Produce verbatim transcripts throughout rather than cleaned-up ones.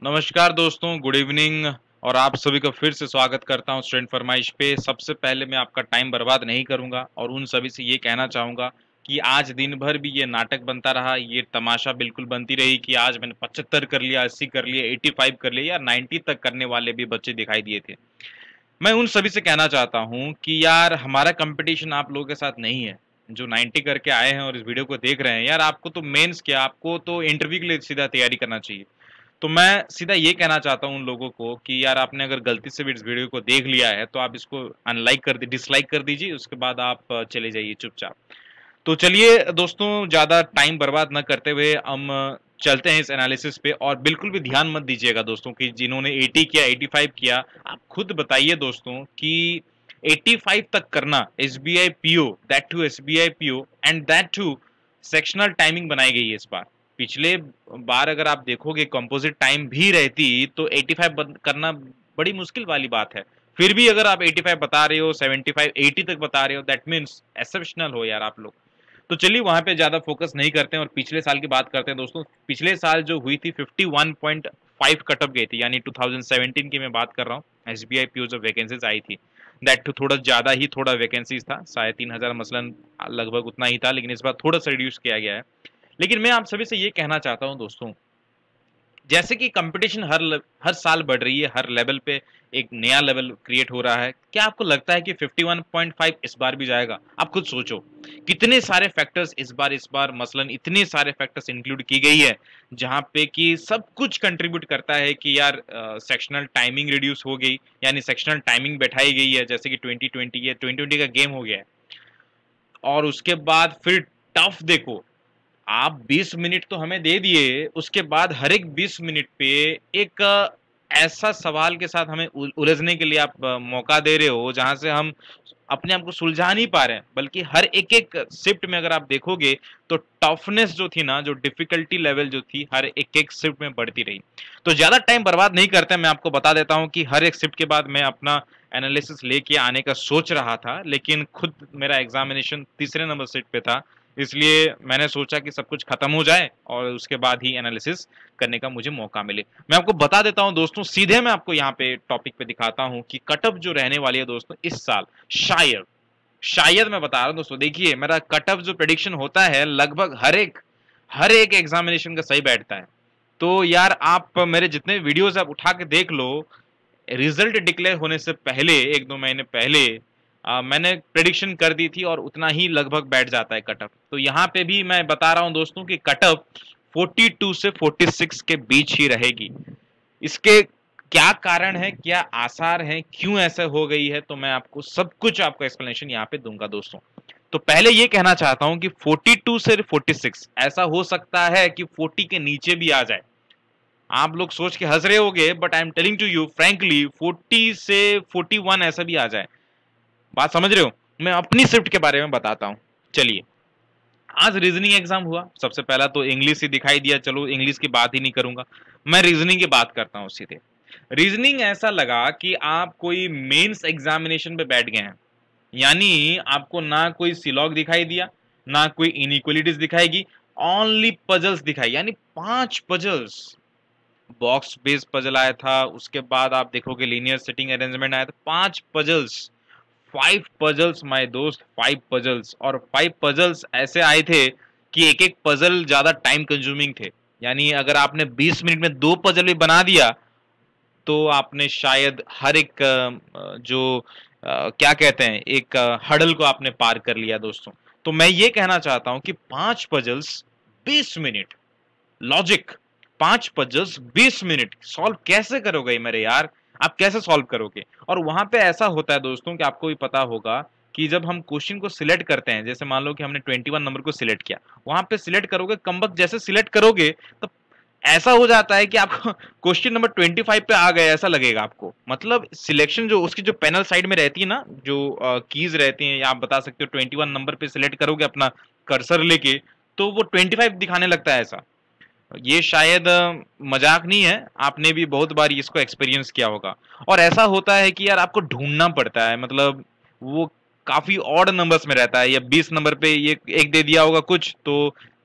नमस्कार दोस्तों, good evening. और आप सभी का फिर से स्वागत करता हूं स्टूडेंट फरमाइश पे। सबसे पहले मैं आपका टाइम बर्बाद नहीं करूंगा और उन सभी से ये कहना चाहूंगा कि आज दिन भर भी ये नाटक बनता रहा, ये तमाशा बिल्कुल बनती रही कि आज मैंने पचहत्तर कर लिया, अस्सी कर लिया, पचासी कर लिया या नब्बे तक करने वाले भी बच्चे दिखाई दिए थे। मैं उन सभी से कहना चाहता हूं कि यार हमारा कंपटीशन आप लोगों के साथ नहीं है। जो नब्बे करके आए हैं और इस वीडियो को देख रहे हैं, यार आपको तो मेंस क्या, आपको तो इंटरव्यू के लिए सीधा तैयारी करना चाहिए। तो मैं सीधा ये कहना चाहता हूँ उन लोगों को कि यार आपने अगर गलती से भी इस वीडियो को देख लिया है तो आप इसको अनलाइक कर दी डिसलाइक कर दीजिए, उसके बाद आप अ, चले जाइए चुपचाप। तो चलिए दोस्तों, ज़्यादा टाइम बर्बाद न करते हुए हम अ, चलते हैं इस एनालिसिस पे। और बिल्कुल भी ध्यान मत दीजिएगा दोस्तों कि जिन्होंने अस्सी किया, पचासी किया, आप खुद बताइए दोस्तों कि पचासी तक करना SBI PO, that too SBI PO and that too sectional timing बनाई गई है इस बार। पिछले बार अगर आप देखोगे कंपोजिट टाइम भी रहती तो पचासी बन- करना बड़ी मुश्किल वाली बात है। फिर भी अगर आप पचासी बता रहे हो, पचहत्तर अस्सी तक बता रहे हो, दैट मीन्स एक्सेप्शनल हो यार आप लोग। तो चलिए वहां पे ज्यादा फोकस नहीं करते हैं और पिछले साल की बात करते हैं दोस्तों। पिछले साल जो हुई थी इक्यावन पॉइंट पाँच कटअप गई थी, यानी दो हज़ार सत्रह की मैं बात कर रहा हूँ। एसबीआई पीओ जो वैकेंसीज आई थी, दैट टू थोड़ा ज्यादा ही थोड़ा वैकेंसीज था, साढ़े तीन हजार मसलन लगभग उतना ही था, लेकिन इस बार थोड़ा सा रिड्यूस किया गया है। लेकिन मैं आप सभी से ये कहना चाहता हूं दोस्तों, जैसे कि कंपटीशन हर ल- हर साल बढ़ रही है, हर लेवल पे एक नया लेवल क्रिएट हो रहा है। क्या आपको लगता है कि इक्यावन पॉइंट पाँच इस बार भी जाएगा? आप खुद सोचो कितने सारे फैक्टर्स इस बार इस बार मसलन इतने सारे फैक्टर्स इंक्लूड की गई है, जहां पे कि सब कुछ कंट्रीब्यूट करता है कि यार सेक्शनल टाइमिंग रिड्यूस हो गई, यानी सेक्शनल टाइमिंग बैठाई गई है, जैसे कि ट्वेंटी ट्वेंटी ये ट्वेंटी ट्वेंटी का गेम हो गया है। और उसके बाद फिर टफ देखो, आप बीस मिनट तो हमें दे दिए, उसके बाद हर एक बीस मिनट पे एक अ, ऐसा सवाल के साथ हमें उल- उलझने के लिए आप अ, मौका दे रहे हो जहां से हम अपने आप को सुलझा नहीं पा रहे हैं, बल्कि हर एक एक शिफ्ट में अगर आप देखोगे तो टफनेस जो थी ना, जो डिफिकल्टी लेवल जो थी, हर एक एक शिफ्ट में बढ़ती रही। तो ज्यादा टाइम बर्बाद नहीं करते, मैं आपको बता देता हूं कि हर एक शिफ्ट के बाद मैं अपना एनालिसिस लेके आने का सोच रहा था, लेकिन खुद मेरा एग्जामिनेशन तीसरे नंबर शिफ्ट पे था, इसलिए मैंने सोचा कि सब कुछ खत्म हो जाए और उसके बाद ही एनालिसिस करने का मुझे मौका मिले। मैं आपको बता देता हूं दोस्तों, सीधे मैं आपको यहाँ पे टॉपिक पे दिखाता हूं कि कटअप जो रहने वाली है दोस्तों इस साल, शायद शायद मैं बता रहा हूं दोस्तों, देखिए मेरा कटअप जो प्रेडिक्शन होता है लगभग हर एक हर एक एग्जामिनेशन का सही बैठता है। तो यार आप मेरे जितने वीडियोस आप उठा के देख लो, रिजल्ट डिक्लेयर होने से पहले एक दो महीने पहले आ, मैंने प्रेडिक्शन कर दी थी और उतना ही लगभग बैठ जाता है कटअप। तो यहाँ पे भी मैं बता रहा हूँ दोस्तों कि कटअप बयालीस से छियालीस के बीच ही रहेगी। इसके क्या कारण है, क्या आसार है, क्यों ऐसा हो गई है, तो मैं आपको सब कुछ आपका एक्सप्लेनेशन यहाँ पे दूंगा दोस्तों। तो पहले ये कहना चाहता हूं कि बयालीस से छियालीस ऐसा हो सकता है कि चालीस के नीचे भी आ जाए। आप लोग सोच के हंस रहे होगे, but I am telling to you frankly, चालीस से इकतालीस ऐसा भी आ जाए। बात समझ रहे हो? मैं अपनी शिफ्ट के बारे में बताता हूं। चलिए, आज रीजनिंग एग्जाम हुआ। सबसे पहला तो इंग्लिश ही दिखाई दिया, चलो इंग्लिश की बात ही नहीं करूंगा, मैं रीजनिंग की बात करता हूं सीधे। रीजनिंग ऐसा लगा कि आप कोई मेंस एग्जामिनेशन पे बैठ गए हैं, यानी आपको ना कोई सिलॉग दिखाई दिया, ना कोई इनइक्वालिटीज दिखाएगी, ओनली पजल्स दिखाई, यानी पांच पजल्स। बॉक्स बेस्ड पजल आया था, उसके बाद आप देखोगे लीनियर सेटिंग अरेंजमेंट आया था, पांच पजल्स, फाइव पजल्स माय दोस्त, फाइव पजल्स। और फाइव पजल्स ऐसे आए थे कि एक एक पजल ज्यादा टाइम कंज्यूमिंग थे, यानी अगर आपने बीस मिनट में दो पजल भी बना दिया तो आपने शायद हर एक अ, जो अ, क्या कहते हैं, एक हडल को आपने पार कर लिया दोस्तों। तो मैं ये कहना चाहता हूं कि पांच पजल्स बीस मिनट, लॉजिक, पांच पजल्स बीस मिनट सॉल्व कैसे करोगे मेरे यार? आप कैसे सॉल्व करोगे? और वहां पे ऐसा होता है दोस्तों कि आपको भी पता होगा कि जब हम क्वेश्चन को सिलेक्ट करते हैं, जैसे मान लो कि हमने इक्कीस नंबर को सिलेक्ट किया, वहां पे सिलेक्ट करोगे, कमबख्त जैसे सिलेक्ट करोगे तो ऐसा हो जाता है कि आपको क्वेश्चन नंबर पच्चीस पे आ गए ऐसा लगेगा आपको। मतलब सिलेक्शन जो उसकी जो पैनल साइड में रहती है ना, जो कीज रहती हैं, या आप बता सकते हो इक्कीस नंबर पे सिलेक्ट करोगे अपना कर्सर लेके, तो वो पच्चीस दिखाने लगता है ऐसा। ये शायद अ, मजाक नहीं है, आपने भी बहुत बार इसको एक्सपीरियंस किया होगा। और ऐसा होता है कि यार आपको ढूंढना पड़ता है, मतलब वो काफी ऑड नंबर्स में रहता है, या बीस नंबर पे ये एक दे दिया होगा कुछ, तो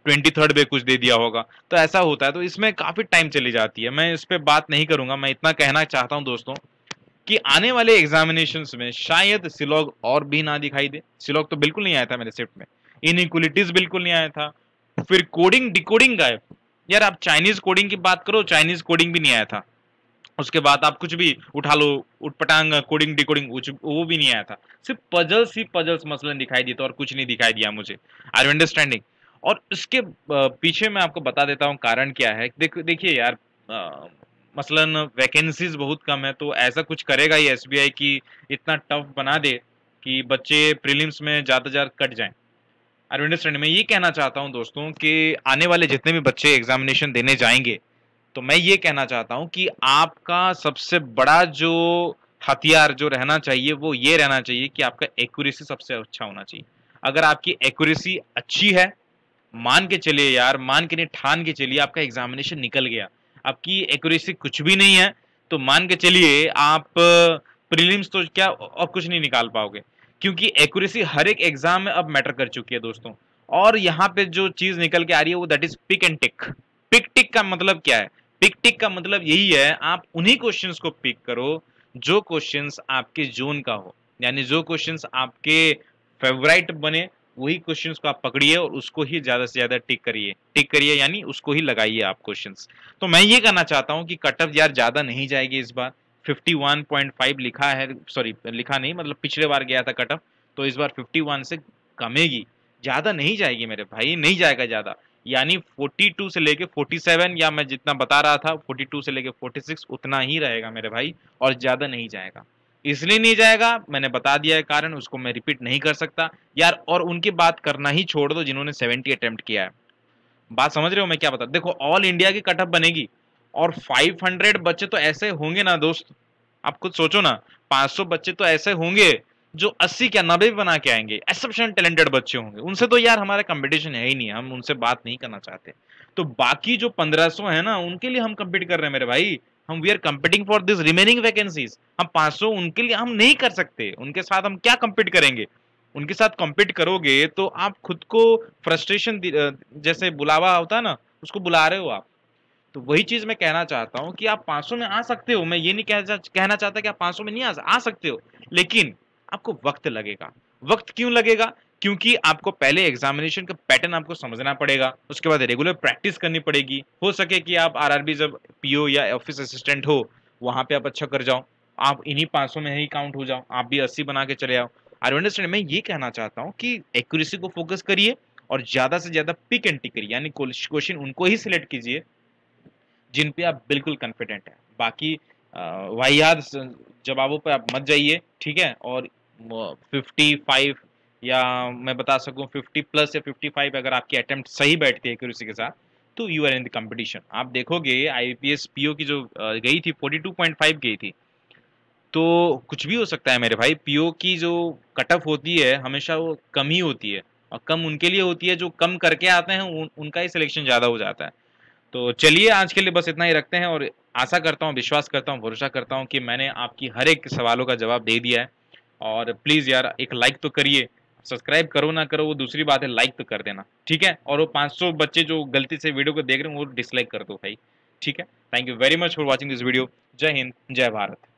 ट्वेंटी थर्ड पे कुछ दे दिया होगा, तो ऐसा होता है, तो इसमें काफी टाइम चली जाती है। मैं इस पे बात नहीं करूंगा, मैं इतना कहना चाहता हूं दोस्तों कि आने वाले एग्जामिनेशंस में शायद सिलॉग और भी ना दिखाई दे। सिलॉग तो बिल्कुल नहीं आया था मेरे शिफ्ट में, इनइक्वलिटीज बिल्कुल नहीं आया था, फिर कोडिंग डिकोडिंग गायब। यार आप चाइनीज कोडिंग की बात करो, चाइनीज कोडिंग भी नहीं आया था। उसके बाद आप कुछ भी उठा लो, उटपटांग कोडिंग डिकोडिंग, वो भी नहीं आया था। सिर्फ पजल्स ही पजल्स मसलन दिखाई दिए थे और कुछ नहीं दिखाई दिया मुझे। Are you understanding? और इसके पीछे मैं आपको बता देता हूँ कारण क्या है। देख देखिए यार, आ, मसलन वैकेंसीज बहुत कम है, तो ऐसा कुछ करेगा ही एसबीआई की इतना टफ बना दे कि बच्चे प्रीलिम्स में ज्यादा ज्यादा कट जाएं। Are you understanding? मैं ये कहना चाहता हूँ दोस्तों कि आने वाले जितने भी बच्चे एग्जामिनेशन देने जाएंगे, तो मैं ये कहना चाहता हूं कि आपका सबसे बड़ा जो हथियार जो रहना चाहिए वो ये रहना चाहिए कि आपका एक्यूरेसी सबसे अच्छा होना चाहिए। अगर आपकी एक्यूरेसी अच्छी है, मान के चलिए यार, मान के नहीं ठान के चलिए आपका एग्जामिनेशन निकल गया, आपकी एक्यूरेसी कुछ भी नहीं है, तो मान के चलिए आप प्रीलिम्स तो क्या और कुछ नहीं निकाल पाओगे, क्योंकि एक्यूरेसी हर एक एग्जाम में अब मैटर कर चुकी है दोस्तों। और यहाँ पे जो चीज निकल के आ रही है वो that is pick and tick. Pick tick का मतलब क्या है? पिक टिक का मतलब यही है, आप उन्हीं क्वेश्चंस को पिक करो जो क्वेश्चंस आपके जोन का हो, यानी जो क्वेश्चंस आपके फेवरेट बने वही क्वेश्चंस को आप पकड़िए और उसको ही ज्यादा से ज्यादा टिक करिए। टिक करिए यानी उसको ही लगाइए आप क्वेश्चंस। तो मैं ये कहना चाहता हूं कि कट ऑफ यार ज्यादा नहीं जाएगी इस बार। फिफ्टी वन पॉइंट फाइव लिखा है, सॉरी लिखा नहीं मतलब पिछले बार गया था कट ऑफ, तो इस बार फिफ्टी वन से कमेगी, ज्यादा नहीं जाएगी मेरे भाई, नहीं जाएगा ज्यादा। यानी फोर्टी टू से लेके फोर्टी सेवन, या मैं जितना बता रहा था फोर्टी टू से लेके फोर्टी सिक्स, उतना ही रहेगा मेरे भाई, और ज्यादा नहीं जाएगा। इसलिए नहीं जाएगा, मैंने बता दिया है कारण, उसको मैं रिपीट नहीं कर सकता यार। और उनकी बात करना ही छोड़ दो जिन्होंने सेवेंटी अटेम्प्ट किया है। बात समझ रहे हो मैं क्या बता? देखो ऑल इंडिया की कटअप बनेगी और फाइव हंड्रेड बच्चे तो ऐसे होंगे ना दोस्त, आप खुद सोचो ना, पाँच सौ बच्चे तो ऐसे होंगे जो अस्सी क्या नब्बे बना के आएंगे, एक्सेप्शनल टैलेंटेड बच्चे होंगे। उनसे तो यार हमारा कंपटीशन है ही नहीं, हम उनसे बात नहीं करना चाहते। तो बाकी जो पंद्रह सौ है ना, उनके लिए हम कम्पीट कर रहे हैं मेरे भाई। हम we are competing for this remaining vacancies. हम पाँच सौ उनके लिए हम नहीं कर सकते, उनके साथ हम क्या कम्पीट करेंगे? उनके साथ कम्पीट करोगे तो आप खुद को फ्रस्ट्रेशन, जैसे बुलावा होता है ना, उसको बुला रहे हो आप। तो वही चीज मैं कहना चाहता हूं कि आप पाँच सौ में आ सकते हो, मैं ये नहीं कह, कहना चाहता कि आप पाँच सौ में नहीं आ, आ सकते हो, लेकिन आपको वक्त लगेगा। वक्त क्यों लगेगा? क्योंकि आपको पहले एग्जामिनेशन का पैटर्न आपको समझना पड़ेगा, उसके बाद रेगुलर प्रैक्टिस करनी पड़ेगी। हो सके कि आप आरआरबी जब पीओ या ऑफिस असिस्टेंट हो वहां पे आप अच्छा कर जाओ, आप इन्हीं पाँच सौ में ही काउंट हो जाओ, आप भी अस्सी बना के चले आओ। I understand? मैं ये कहना चाहता हूँ कि एक्यूरेसी को फोकस करिए और ज्यादा से ज्यादा पिक एंड टिक करिए, यानी क्वेश्चन उनको ही सिलेक्ट कीजिए जिन पे आप बिल्कुल कॉन्फिडेंट है। बाकी वाहियात जवाबों पे आप मत जाइए, ठीक है? और फिफ्टी फाइव या मैं बता सकूं फिफ्टी प्लस या फिफ्टी फाइव अगर आपकी अटेम्प्ट सही बैठती है एक्यूरेसी के साथ, तो you are in the competition. आप देखोगे आईपीएस पीओ की जो गई थी फोर्टी टू पॉइंट फाइव गई थी, तो कुछ भी हो सकता है मेरे भाई। पीओ की जो कट ऑफ होती है हमेशा वो कम ही होती है, और कम उनके लिए होती है जो कम करके आते हैं, उन, उनका ही सिलेक्शन ज्यादा हो जाता है। तो चलिए आज के लिए बस इतना ही रखते हैं, और आशा करता हूँ, विश्वास करता हूँ, भरोसा करता हूँ कि मैंने आपकी हर एक सवालों का जवाब दे दिया है। और प्लीज़ यार एक लाइक तो करिए, सब्सक्राइब करो ना करो वो दूसरी बात है, लाइक तो कर देना, ठीक है? और वो पाँच सौ बच्चे जो गलती से वीडियो को देख रहे हैं वो डिसलाइक कर दो भाई, ठीक है? Thank you very much for watching this video. जय हिंद, जय भारत।